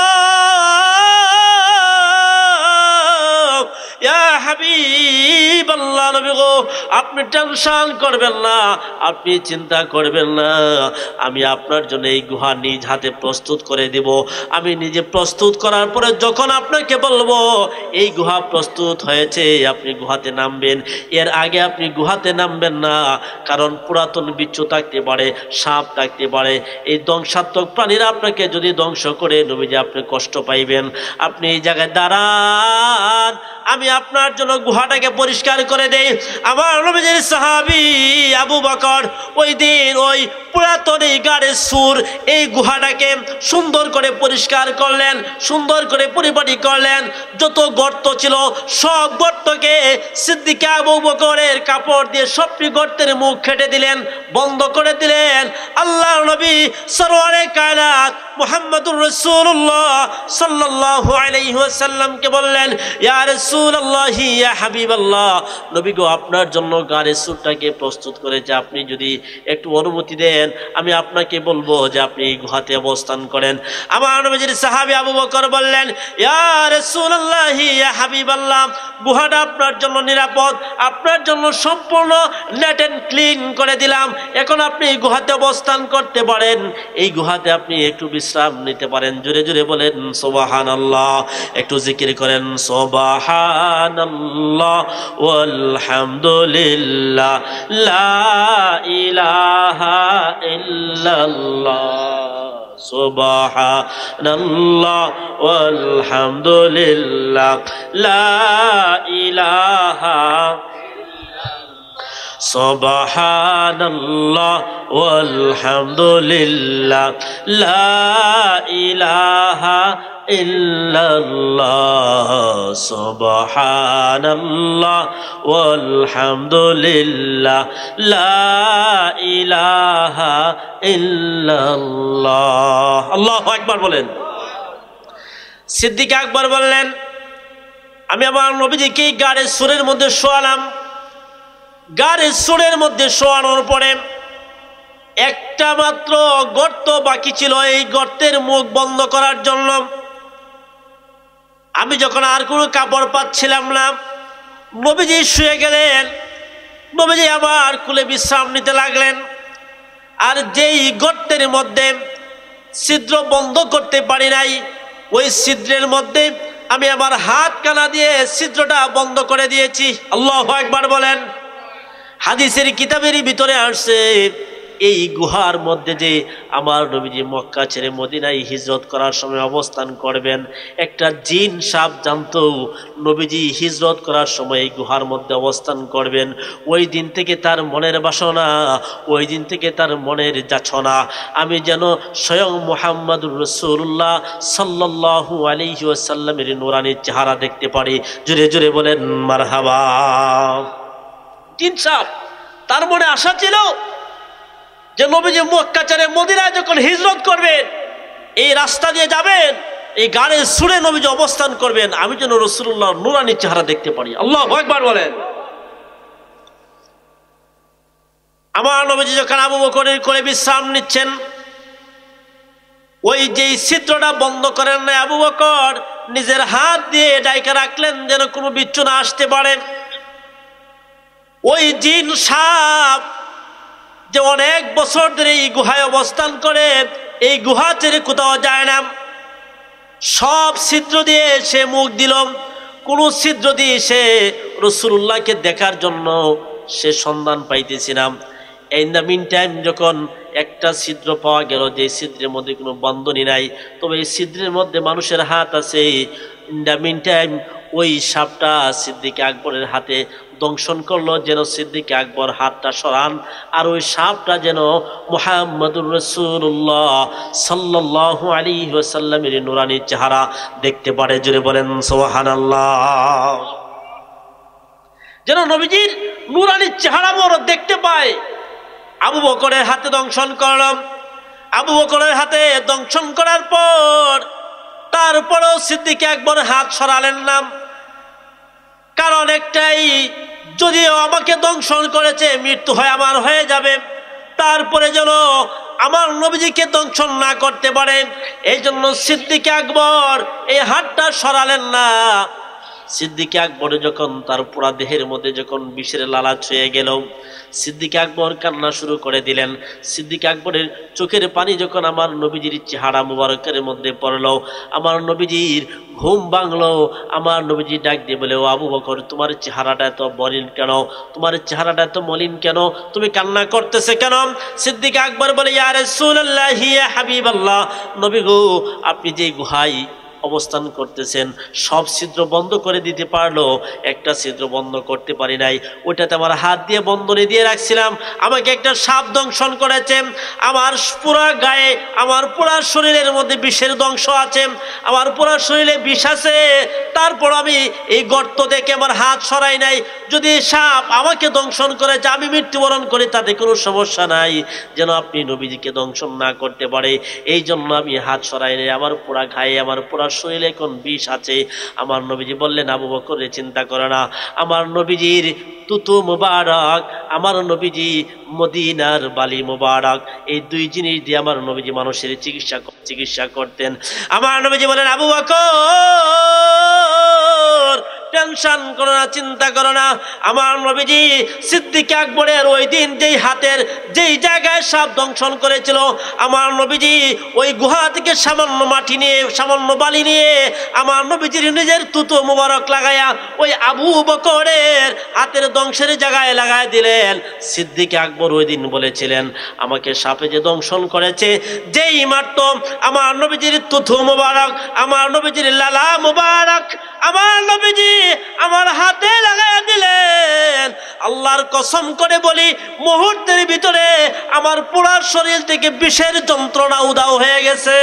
ইয়া হাবিব হাবিবাল্লাহ, নবী গো আপনি টেনশন করবেন না, আপনি চিন্তা করবেন না, আমি আপনার জন্য এই গুহা নিজ হাতে প্রস্তুত করে দেব। আমি নিজে প্রস্তুত করার পরে যখন আপনাকে বলবো এই গুহা প্রস্তুত হয়েছে, আপনি গুহাতে নামবেন। এর আগে আপনি গুহাতে নামবেন না, কারণ পুরাতন বিচ্ছু থাকতে পারে, সাপ থাকতে পারে, এই ধ্বংসাত্মক প্রাণীরা আপনাকে যদি ধ্বংস করে নবীজি আপনি কষ্ট পাইবেন। আপনি এই জায়গায় দাঁড়ান, আমি আপনার জন্য গুহাটাকে পরিষ্কার করে দেই। আমার নবীজির সাহাবী আবু বকর ওই দিন ওই পুরাতন এই গাড়ের সুর এই গুহাটাকে সুন্দর করে পরিষ্কার করলেন, সুন্দর করে পরিপাটি করলেন। যত গর্ত ছিল সব গর্তকে সিদ্দিক আবু বকরের কাপড় দিয়ে সবটি গর্তের মুখ কেটে দিলেন, বন্ধ করে দিলেন। আল্লাহর নবী সরওয়ারে কায়নাত মুহাম্মদুর রাসূলুল্লাহ সাল্লাল্লাহু আলাইহি ওয়াসাল্লামকে বললেন, ইয়া রাসূলুল্লাহ, ইয়া হাবিবাল্লাহ, নবী গো আপনার জন্য গাড়ের সুরটাকে প্রস্তুত করেছে, আপনি যদি একটু অনুমতি দেন আমি আপনাকে বলবো যে আপনি এই গুহাতে অবস্থান করেন। আমার নবীজির সাহাবী আবু বকর বললেন, ইয়া রাসূলুল্লাহ, ইয়া হাবিবাল্লাহ, গুহাটা আপনার জন্য নিরাপদ, আপনার জন্য সম্পূর্ণ নেট এন্ড ক্লিন করে দিলাম, এখন আপনি এই গুহাতে অবস্থান করতে পারেন, এই গুহাতে আপনি একটু বিশ্রাম নিতে পারেন। জোরে জোরে বলেন সুবহানাল্লাহ, একটু জিকির করেন সুবহানাল্লাহ ওয়ালহামদুলিল্লাহ লা ইলাহা ইল্লাল্লাহ সুবহানাল্লাহ ওয়ালহামদুলিল্লাহ লা ইলাহা সুবহানাল্লাহ ওয়ালহামদুলিল্লাহ লা ইলাহা ইল্লাল্লাহ সুবহানাল্লাহ ওয়ালহামদুলিল্লাহ লা ইলাহা ইল্লাল্লাহ। আল্লাহু আকবার বলেন। সিদ্দিক আকবর বললেন, আমি আমার নবীজিকে গাড়ির সুরের মধ্যে শোয়ালাম। গাড়ির সুরের মধ্যে শোয়ানোর পরে একটা মাত্র গর্ত বাকি ছিল, এই গর্তের মুখ বন্ধ করার জন্য। আমি যখন আর কোনো কাপড় পাচ্ছিলাম না, নবীজি শুয়ে গেলেন, নবীজি আমার কুলে বিশ্রাম নিতে লাগলেন। আর যেই গর্তের মধ্যে ছিদ্র বন্ধ করতে পারি নাই, ওই ছিদ্রের মধ্যে আমি আমার হাত কানা দিয়ে ছিদ্রটা বন্ধ করে দিয়েছি। আল্লাহু আকবার বলেন। হাদিসের কিতাবের ভিতরে আসছে এই গুহার মধ্যে যে আমার নবীজি মক্কা ছেড়ে মদিনায় হিজরত করার সময় অবস্থান করবেন, একটা জিন সাপ জানতো নবীজি হিজরত করার সময় এই গুহার মধ্যে অবস্থান করবেন। ওই দিন থেকে তার মনের বাসনা, ওই দিন থেকে তার মনের যাচনা আমি যেন স্বয়ং মুহাম্মদুর রাসূলুল্লাহ সাল্লাল্লাহু আলাইহি ওয়াসাল্লামের নূরানি চেহারা দেখতে পারি। জোরে জোরে বলেন মারহাবা। জিন সাপ তার মনে আশা ছিল যে নবীজি মক্কা ছেড়ে মদিনায় যখন হিজরত করবেন, এই রাস্তা দিয়ে যাবেন, এই গাড়ির সুরে নবীজি অবস্থান করবেন, আমি যেন রাসূলুল্লাহর নূরানি চেহারা দেখতে পারি। আল্লাহু আকবার বলেন। আমার নবীজি যখন আবু বকরের কোলে বিশ্রাম নিচ্ছেন, ওই যে ছিদ্রটা বন্ধ করেন না, আবু বকর নিজের হাত দিয়ে ডাইকা রাখলেন যেন কোনো বিচ্ছু না আসতে পারে। ওই জিন সাপ যে অনেক বছর ধরে এই গুহায় অবস্থান করে, এই গুহা ছেড়ে কোথাও যায় না, সব ছিদ্র দিয়ে সে মুখ দিল, কোনো ছিদ্র দিয়ে সে রাসূলুল্লাহকে দেখার জন্য সে সন্ধান পাইতেছিলাম। ইন দ্য মিন টাইম যখন একটা ছিদ্র পাওয়া গেল, যে ছিদ্রের মধ্যে কোনো বন্ধনী নাই, তবে এই ছিদ্রের মধ্যে মানুষের হাত আছে, ইন দ্য মিন টাইম ওই সাপটা সিদ্দিক আকবরের হাতে দংশন করলো, যেন সিদ্দিক আকবর হাতটা সরান আর ওই সাপটা যেন মুহাম্মদুর রাসূলুল্লাহ সাল্লাল্লাহু আলাইহি ওয়াসাল্লামের নূরানি চেহারা দেখতে পারে। জোরে বলেন সুবহানাল্লাহ। যেন নবীজির নূরানি চেহারা বড় দেখতে পায়। আবু বকরের হাতে দংশন করলাম। আবু বকরের হাতে দংশন করার পর তারপরেও সিদ্দিক আকবর হাত সরালেন না, কারণ একটাই, যদিও আমাকে দংশন করেছে, মৃত্যু হয় আমার হয়ে যাবে, তারপরে যেন আমার নবীজিকে দংশন না করতে পারে, এই জন্য সিদ্দিক আকবর এই হাতটা সরালেন না। সিদ্দিক আকবর যখন তার পুরা দেহের মধ্যে যখন বিষের লালা ছুঁয়ে গেল, সিদ্দিক আকবর কান্না শুরু করে দিলেন। সিদ্দিক আকবরের চোখের পানি যখন আমার নবীজির চেহারা মুবারকের মধ্যে পড়লো, আমার নবীজির ঘুম ভাঙলো। আমার নবীজি ডাক দিয়ে বলে, ও আবু বকর, তোমার চেহারাটা এত মলিন কেন? তোমার চেহারাটা এত মলিন কেন? তুমি কান্না করতেছে কেন? সিদ্দিক আকবর বলে, ইয়া রাসূলুল্লাহ, ইয়া হাবিবাল্লাহ, নবী গো, আপনি যে গুহায় অবস্থান করতেছেন সব ছিদ্র বন্ধ করে দিতে পারলো, একটা ছিদ্র বন্ধ করতে পারি নাই। ওইটাতে আমার হাত দিয়ে বন্ধনে দিয়ে রাখছিলাম, আমাকে একটা সাপ দংশন করেছে। আমার পুরা গায়ে, আমার পুরা শরীরের মধ্যে বিষের দংশ আছে, আমার পুরা শরীরে বিষ আছে, তারপর আমি এই গর্ত দেখে আমার হাত সরাই নাই। যদি সাপ আমাকে দংশন করেছে, আমি মৃত্যুবরণ করি, তাতে কোনো সমস্যা নাই, যেন আপনি নবীজিকে দংশন না করতে পারে, এই জন্য আমি হাত সরাই নাই। আমার পুরা গায়ে, আমার পুরা শরীরে কোন বিষ আছে। আমার নবীজি বললেন, আবু বকর চিন্তা করে না, আমার নবীজির তুতু মুবারক, আমার নবীজি মদিনার বালি মুবারক, এই দুই জিনিস দিয়ে আমার নবীজি মানুষের চিকিৎসা চিকিৎসা করতেন। আমার নবীজি বলেন, আবু বকর টেনশন করো না, চিন্তা করো না। আমার নবীজি সিদ্দিক আকবরের ওই দিন যেই হাতের যেই জায়গায় সাপ দংশন করেছিল, আমার নবীজি ওই গুহা থেকে সামান্য মাটি নিয়ে, সামান্য বালি নিয়ে আমার নবীজির নিজের তুতো মুবারক লাগায়া ওই আবু বকরের হাতের দংশের জায়গায় লাগায় দিলেন। সিদ্দিক আকবর ওই দিন বলেছিলেন, আমাকে সাপে যে দংশন করেছে, যেই মাত্র আমার নবীজির তুতো মুবারক, আমার নবীজির লালা মুবারক আমার নবীজি আমার হাতে লাগায়া দিলেন, আল্লাহর কসম করে বলি, মুহূর্তের ভিতরে আমার পুরা শরীর থেকে বিষের যন্ত্রণা উধাও হয়ে গেছে।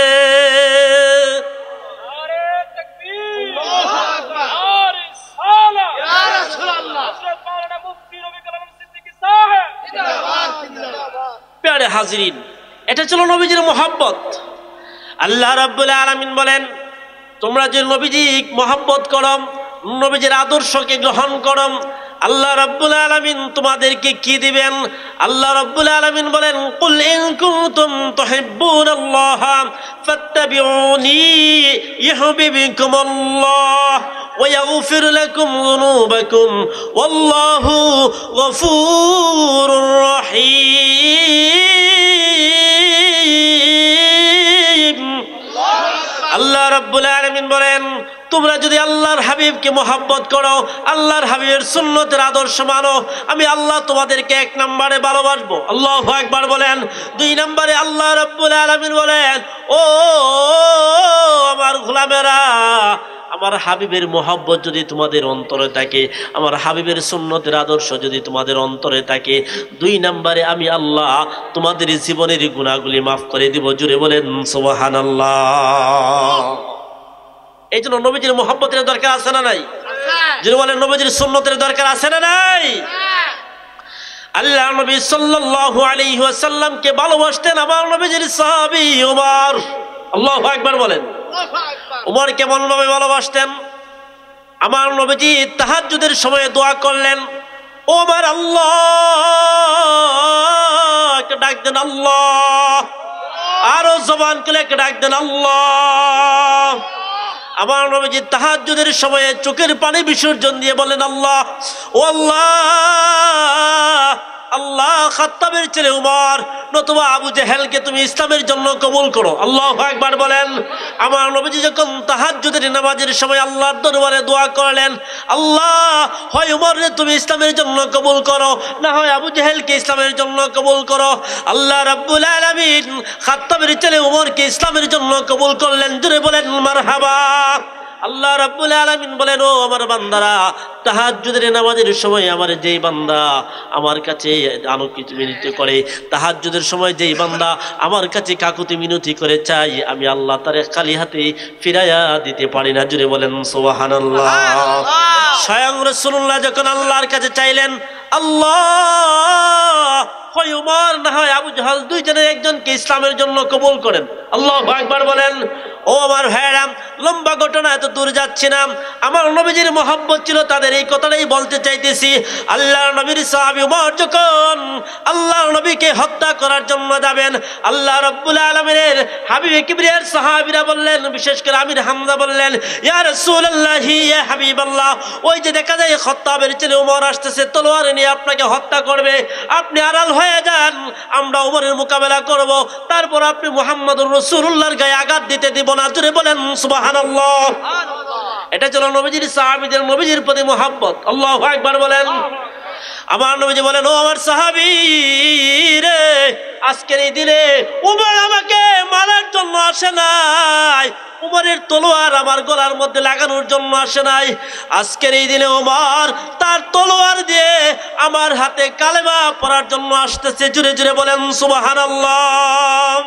প্যারে হাজিরিন, এটা ছিল নবীজির মোহাব্বত। আল্লাহ রাব্বুল আলামিন বলেন, তোমরা যে নবীজি মোহাব্বত করো, নবীজির আদর্শকে গ্রহণ করো, আল্লাহ রাব্বুল আলামিন তোমাদেরকে কি দিবেন? আল্লাহ রাব্বুল আলামিন বলেন, কুল ইন কুনতুম তুহিব্বুনাল্লাহ ফাত্তাবিউনি ইউহিব্বুকুমুল্লাহ ওয়া ইয়াগফির লাকুম যুনুবাকুম ওয়াল্লাহু গফুরুর রহিম। আল্লাহ রাব্বুল আলামিন বলেন, তোমরা যদি আল্লাহর হাবিবকে মোহাব্বত করো, আল্লাহর হাবিবের সুন্নতের আদর্শ মানো, আমি আল্লাহ তোমাদেরকে এক নম্বরে ভালোবাসবো। আল্লাহু আকবার বলেন। দুই নম্বরে আল্লাহ রাব্বুল আলামিন বলেন, ও আমার গোলামেরা, আমার হাবিবের মোহাব্বত যদি তোমাদের অন্তরে থাকে, আমার হাবিবের সুন্নতের আদর্শ যদি তোমাদের অন্তরে থাকে, দুই নম্বরে আমি আল্লাহ তোমাদের জীবনের গুনাহগুলি মাফ করে দিব। জুড়ে বলেন সুবহানাল্লাহ। এই জন্য নবীজির মোহাব্বতের দরকার আছে না নাই? যদি বলেন নবীজির সুন্নতের দরকার আছে না নাই? আল্লাহ নবী সাল্লাল্লাহু আলাইহি ওয়াসাল্লামকে ভালোবাসতেন আমার নবীজির সাহাবী ওমর। আল্লাহু আকবার বলেন। ওমর কেমন ভাবে ভালোবাসতেন? আমার নবীজি তাহাজ্জুদের সময় দোয়া করলেন, ওমর আল্লাহ কে ডাক দেন, আল্লাহ, আরো জবান খুলে ডাক দেন, আল্লাহ। আমার নবীজি তাহাজ্জুদের সময়ে চোখের পানি বিসর্জন দিয়ে বলেন, আল্লাহ, ও আল্লাহ, আল্লাহ খাত্তাবের ছেলে উমর নতুবা আবু জেহেলকে তুমি ইসলামের জন্য কবুল করো। আল্লাহু আকবার বলেন। আমার নবীজি যখন তাহাজ্জুদের নামাজের সময় আল্লাহর দরবারে দোয়া করলেন, আল্লাহ, হয় উমরকে তুমি ইসলামের জন্য কবুল করো, না হয় আবু জেহেলকে ইসলামের জন্য কবুল করো। আল্লাহ রাব্বুল আলামিন খাত্তাবের ছেলে উমরকে ইসলামের জন্য কবুল করলেন। জোরে বলেন মারহাবা। আল্লাহ রাব্বুল আলামিন বলেন, ও আমার বান্দারা, তাহাজ্জুদের নামাজের সময় আমার যেই বান্দা আমার কাছে আনুকিত মিনতি করে, তাহাজ্জুদের সময় যেই বান্দা আমার কাছে কাকুতি মিনতি করে চাই, আমি আল্লাহ তারে খালি হাতে ফিরাইয়া দিতে পারি না। জুড়ে বলেন সুবহানাল্লাহ। স্বয়ং রাসূলুল্লাহ যখন আল্লাহর কাছে চাইলেন, আল্লাহ, হয় উমর না হয় আবু জাহল দুইজনের একজনকে ইসলামের জন্য কবুল করেন। আল্লাহু আকবার বলেন। ও আমার ভাইরা, লম্বা ঘটনা, এত দূর যাচ্ছি না। আমার নবীজির মহব্বত ছিল, তাদের এই কথাটাই বলতে চাইতেছি। আল্লাহর নবীর সাহাবী ওমর যখন আল্লাহর নবীকে হত্যা করার জন্য যাবেন, আল্লাহ রাব্বুল আলামিনের হাবিব কিবরিয়ার সাহাবীরা বললেন, বিশেষ করে আমির হামজা বললেন, ইয়া রাসূলুল্লাহ ইয়া হাবিবাল্লাহ, ওই যে দেখা যায় খাত্তাবের ছেলে ওমর আসতেছে, তলোয়ার নিয়ে আপনাকে হত্যা করবে, আপনি আড়াল হয়ে যান, আমরা ওমরের মোকাবেলা করব, তারপর আপনি মুহাম্মদুর রাসূলুল্লাহর গায়ে আঘাত দিতে দিব না। জোরে বলেন সুবহানাল্লাহ। এটা ছিল নবীজির সাহাবীদের নবীজির প্রতি মহব্বত। আল্লাহু আকবার বলেন। আমার নবীজি বলেন, ও আমার সাহাবী রে, আজকের এই দিনে ওমর আমাকে মারার জন্য আসে নাই, ওমরের তলোয়ার আমার গলার মধ্যে লাগানোর জন্য আসে নাই, আজকের এই দিনে ওমর তার তলোয়ার দিয়ে আমার হাতে কালেমা পড়ার জন্য আসতেছে। জুড়ে জুড়ে বলেন সুবহানাল্লাহ।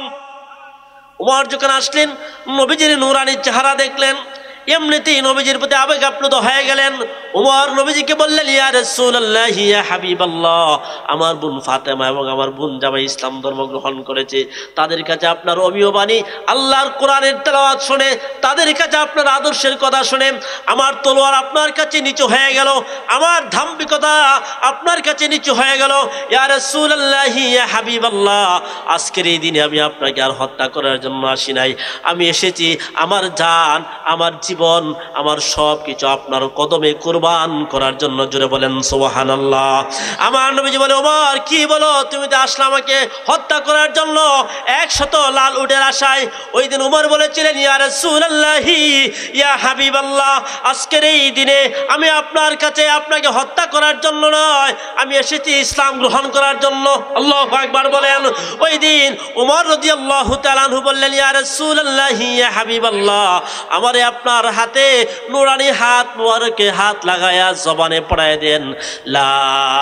ওমর যখন আসলেন, নবীজির নূরানি চেহারা দেখলেন, এমনিতেই নবীজির প্রতি আবেগ আপ্লুত হয়ে গেলেন। ওমর নবীজিকে বললেন, ইয়া রাসূলুল্লাহ ইয়া হাবিবাল্লাহ, আমার বোন ফাতেমা এবং আমার বোন জামাই ইসলাম ধর্ম গ্রহণ করেছে, তাদের কাছে আপনার অমীয় বাণী আল্লাহর কোরআনের তেলাওয়াত শুনে, তাদের কাছে আপনার আদর্শের কথা শুনে আমার তলোয়ার আপনার কাছে নিচু হয়ে গেল, আমার ধাম্বিকতা আপনার কাছে নিচু হয়ে গেল। ইয়া রাসূলুল্লাহ ইয়া হাবিবাল্লাহ, আজকের এই দিনে আমি আপনাকে আর হত্যা করার জন্য আসি নাই, আমি এসেছি আমার জান, আমার জীবন, আমার সব কিছু আপনার কদমে কুরবান করার জন্য। জোরে বলেন সুবহানাল্লাহ। আমার নবীজি বলে, ওমর কি বলো, তুমি তো আসলে আমাকে হত্যা করার জন্য একশত লাল উটের আশায়। ওই দিন ওমর বলেছিলেন, ইয়া রাসূলুল্লাহ ইয়া হাবিবাল্লাহ, আজকের এই দিনে আমি আপনার কাছে আপনাকে হত্যা করার জন্য নয়, আমি এসেছি ইসলাম গ্রহণ করার জন্য। আল্লাহু আকবার বলেন। ওই দিন ওমর রাদিয়াল্লাহু তাআলা আনহু বললেন, ইয়া রাসূলুল্লাহ ইয়া হাবিবাল্লাহ, আমারে আপনার হাতে নুরানি হাত মুবারকে হাত লাগায়া জবানে পড়ায় দেন, লা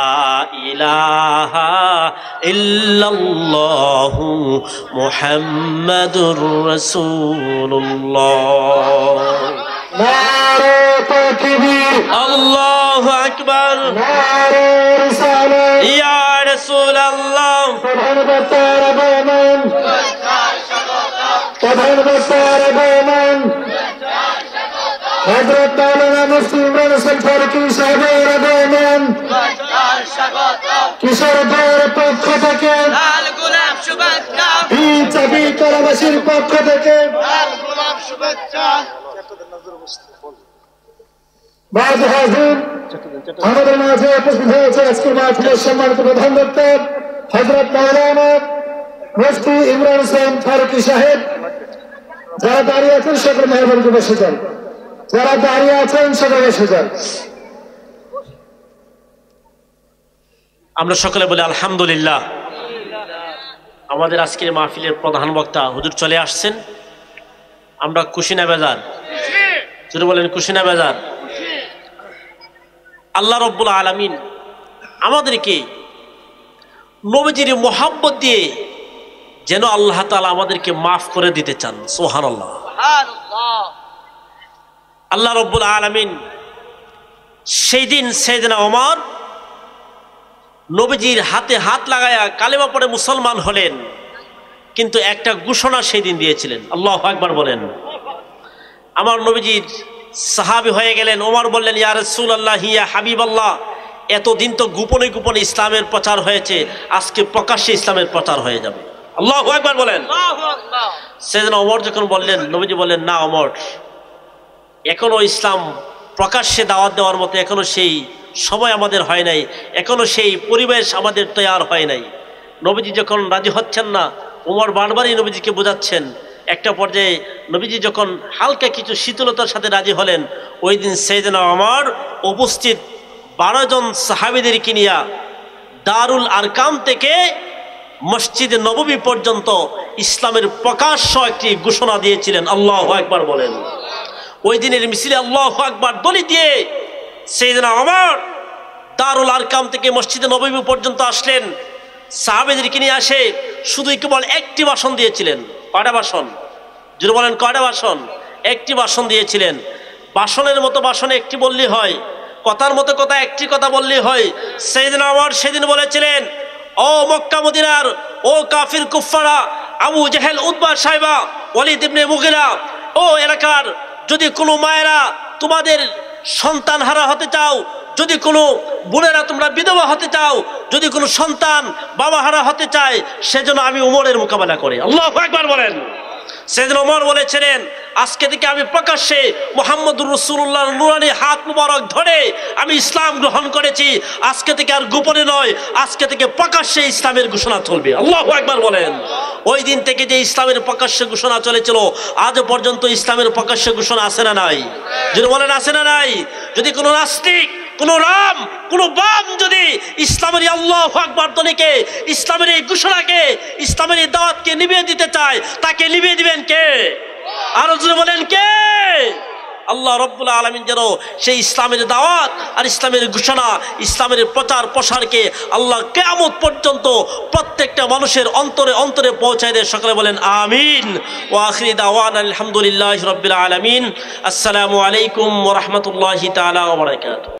ইলাহা ইল্লাল্লাহু মুহাম্মাদুর রাসূলুল্লাহ। নারে তাকবীর, আল্লাহু আকবার, নারে রিসালাত, ইয়া রাসূলুল্লাহ। প্রধান বক্তার আগমন, প্রধান বক্তার আগমন, হযরত মাওলানা মুফতি ইমরান হোসেন ফারুকী সাহেবের আগমন, কিশোরদের পক্ষ থেকে, লাল গোলাপ শুভেচ্ছা, বিজেপি কলাবাসীর পক্ষ থেকে লাল গোলাপ শুভেচ্ছা। বাদ হাজির আমাদের মাঝে উপস্থিত হয়েছে আজকের মাহফিলের সম্মানিত প্রধান বক্তা হযরত মাওলানা মুফতি ইমরান হোসেন ফারুকী সাহেব। যারা দাঁড়িয়ে আছেন সকল মেহরবানি বসে যান, যারা দাঁড়িয়ে আছেন সকলে বসে যান। আমরা সকলে বলি আলহামদুলিল্লাহ। আমাদের আজকের মাহফিলের প্রধান বক্তা হুজুর চলে আসছেন। আমরা কুশিনা বাজার, যদি বলেন কুশিনা বাজার, আল্লাহ রব্বুল আলামিন আমাদেরকে নবীজির মোহাব্বত দিয়ে যেন আল্লাহ তাআলা আমাদেরকে মাফ করে দিতে চান। সুবহানাল্লাহ। আল্লাহ রব্বুল আলামিন সেই দিন সাইয়েদনা ওমর নবীজির হাতে হাত লাগায়া কালেমা পড়ে মুসলমান হলেন, কিন্তু একটা ঘোষণা সেই দিন দিয়েছিলেন। আল্লাহু আকবার বলেন। আমার নবীজির সাহাবী হয়ে গেলেন। ওমর বললেন, ইয়া রাসূলুল্লাহ ইয়া হাবিবাল্লাহ, এতদিন তো গোপনে গোপনে ইসলামের প্রচার হয়েছে, আজকে প্রকাশ্যে ইসলামের প্রচার হয়ে যাবে। আল্লাহু আকবার বলেন। সাইয়েদনা ওমর যখন বললেন, নবীজি বললেন, না ওমর, এখনো ইসলাম প্রকাশ্যে দাওয়াত দেওয়ার মতো এখনো সেই সময় আমাদের হয় নাই, এখনো সেই পরিবেশ আমাদের তৈরি হয় নাই। নবীজি যখন রাজি হচ্ছেন না, ওমর বারবারই নবীজিকে বোঝাচ্ছেন। একটা পর্যায়ে নবীজি যখন হালকা কিছু শীতলতার সাথে রাজি হলেন, ওই দিন সাইয়েদনা ওমর উপস্থিত বারো জন সাহাবীদেরকে নিয়ে দারুল আরকাম থেকে মসজিদে নববী পর্যন্ত ইসলামের প্রকাশ্য একটি ঘোষণা দিয়েছিলেন। আল্লাহু আকবার বলেন। ওই দিনের মিছিলে আল্লাহু আকবার দলি দিয়ে সাইয়েদনা ওমর দারুল আরকাম থেকে মসজিদে নববী পর্যন্ত আসলেন। সাহাবীদেরকে নিয়ে আসে শুধুই কেবল একটি ভাষণ দিয়েছিলেন। কয়টা ভাষণ? যদি বলেন কয়টা ভাষণ? একটি ভাষণ দিয়েছিলেন। ভাষণের মতো ভাষণে একটি বললেই হয়, কথার মতো কথা একটি কথা বললেই হয়। সাইয়েদনা ওমর সেদিন বলেছিলেন, ও মক্কা মদিনার ও কাফির কুফারা, আবু জেহেল, উতবা, সাইবা, ওয়ালিদ ইবনে মুগিরা, ও এলাকার যদি কোনো মায়েরা তোমাদের সন্তান হারা হতে চাও, যদি কোনো বোনেরা তোমরা বিধবা হতে চাও, যদি কোনো সন্তান বাবা হারা হতে চায়, সেজন্য আমি উমরের মোকাবেলা করি। আল্লাহু আকবার বলেন। সেদিন ওমর বলেছিলেন, আজকে থেকে আমি প্রকাশ্যে মুহাম্মদুর রাসূলুল্লাহর নূরানী হাত মুবারক ধরে আমি ইসলাম গ্রহণ করেছি। আজকে থেকে আর গোপনে নয়, আজকে থেকে প্রকাশ্যে ইসলামের ঘোষণা চলবে। আল্লাহু আকবার বলেন। ওই দিন থেকে যে ইসলামের প্রকাশ্যে ঘোষণা চলেছিল, আজ পর্যন্ত ইসলামের প্রকাশ্যে ঘোষণা আছে না নাই? যদি বলেন আছে না নাই? যদি কোনো নাস্তিক, কোন রাম, কোন বাম যদি ইসলামের আল্লাহু আকবার ধ্বনিকে, ইসলামের এই ঘোষণাকে, ইসলামের এই দাওয়াতকে নিভিয়ে দিতে চায়, তাকে নিভিয়ে দিবেন কে? আরো জোরে বলেন কে? আল্লাহ রাব্বুল আলামিন যেন সেই ইসলামের দাওয়াত আর ইসলামের ঘোষণা, ইসলামের প্রচার প্রসারকে আল্লাহ কিয়ামত পর্যন্ত প্রত্যেকটা মানুষের অন্তরে অন্তরে পৌঁছায় দেয়। সকলে বলেন আমিন। ওয়া আখিরি দাওয়ানা আলহামদুলিল্লাহি রাব্বিল আলামিন। আসসালামু আলাইকুম ওয়া রাহমাতুল্লাহি তাআলা ওয়া বারাকাতুহু।